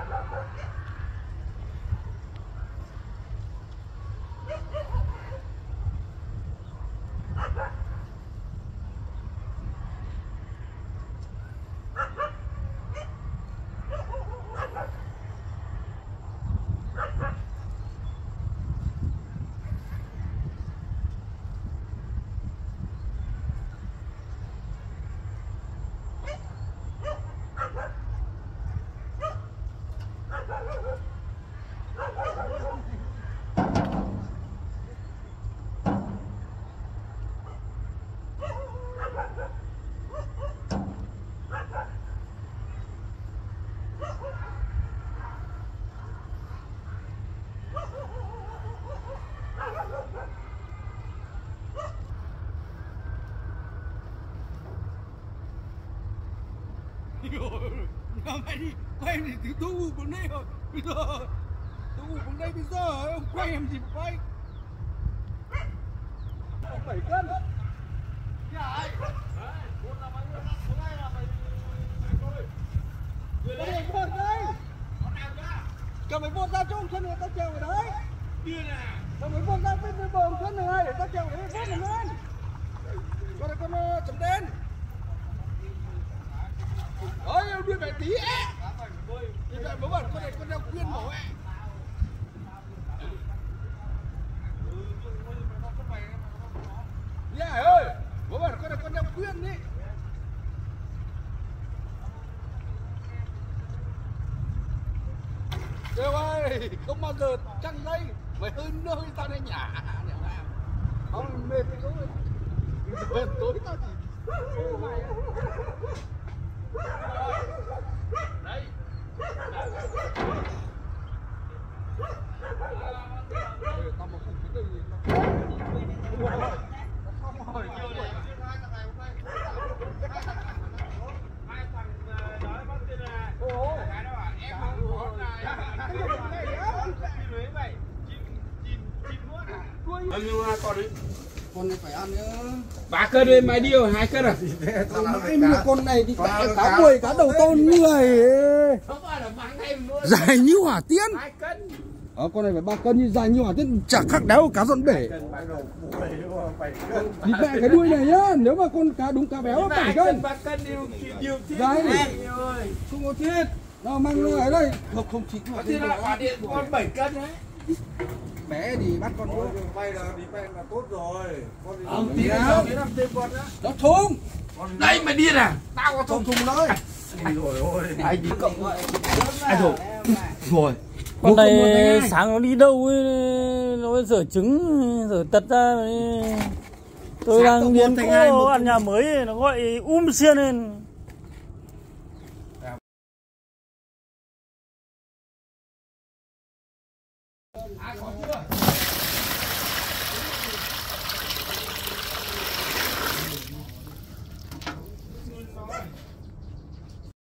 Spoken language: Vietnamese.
Làm mày đi, quay thì từ tu bằng đây rồi. Bây giờ tu bằng đây bây giờ ông quay làm gì mà quay? 7 cân. Cái này. Con là bao nhiêu? Hôm nay là mày thôi. Đưa đây. Con đây. Con nào ra? Cầm mày vươn ra cho ông chân người ta trèo ở đấy. Đưa nè. Cầm mày vươn ra bên bờ ông chân này để ta trèo ở đấy vớt lên. Con này con chấm đen. Ôi, đưa mẹ tí á. Đi mẹ bố bảo con này con đeo khuyên bố ạ. Dạ ơi, bố bảo con này con đeo khuyên đi. Đều ơi, không bao giờ chăng đây. Mày hơi nơi tao đây nhả. Không mệt rồi. Mệt tối tao chỉ. Đây. Tao mà không cái gì. Không hỏi nhiều này. Hai thằng nói bắt tiền này. Cái đó à, em không có này. Cái này đi lấy vậy. Chim nuốt à? Bao nhiêu con đấy? Con này phải ăn nữa. 3 cân đây mày đi rồi 2 cân à? Mãi mua con này thì cá bùi cá đầu to người. Không phải là mang thêm luôn. Dài như hỏa tiễn. 2 cân. Con này phải 3 cân như dài như hỏa tiễn, chả khác đéo cá giòn bể. Thì mẹ cái đuôi này nhá, nếu mà con cá đúng cá béo 7 cân. 3 cân điều dài này. Không có thiết. Nào mang ra ở đây. Không chỉ có thiết là quả điện của con 7 cân đấy. Bé thì bắt con thôi. Bay là đi bay là tốt rồi. Con thì làm thêm con nữa. Nó thùng. Đây mày điên à? Tao có thùng đấy. Rồi ôi. Anh đi cộng vậy. Ai rồi. Rồi. Con này sáng nó đi đâu ấy, nó rửa trứng, rửa tật ra. Tôi đang điên cô ăn nhà mới, nó gọi xiên lên. Ai có chưa?